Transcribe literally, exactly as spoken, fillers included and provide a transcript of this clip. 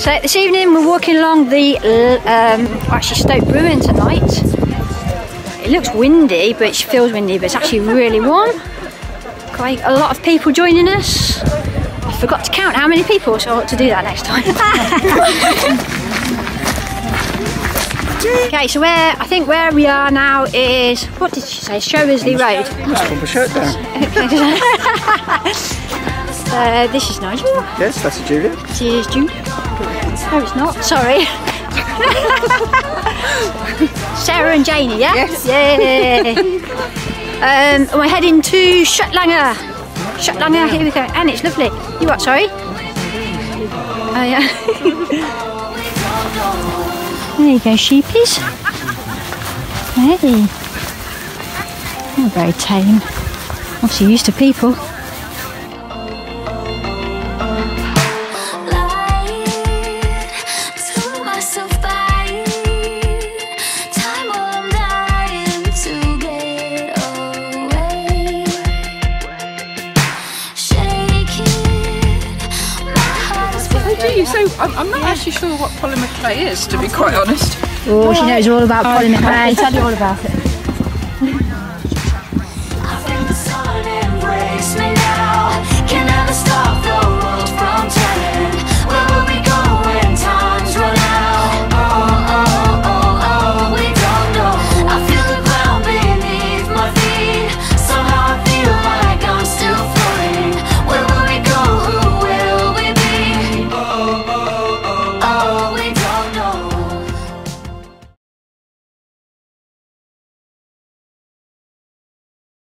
So this evening we're walking along the, um, actually Stoke Brewerne tonight. It looks windy, but it feels windy, but it's actually really warm. Quite a lot of people joining us. I forgot to count how many people, so I ought to do that next time. Okay, so where I think where we are now is, what did she say? Showersley Road. Must pump a shirt down. uh, this is Nigel. Yes, that's Julia. This is Jude. No, it's not. Sorry. Sarah and Janie, yeah? Yes. Yeah. Um, and we're heading to Shuttlanger. Shuttlanger, here we go. And it's lovely. You what, sorry? Oh, yeah. There you go, sheepies. Hey. They're very tame. Obviously used to people. So I'm, I'm not actually sure what polymer clay is, to be quite honest. Oh, she knows all about polymer clay. I'll tell you all about it.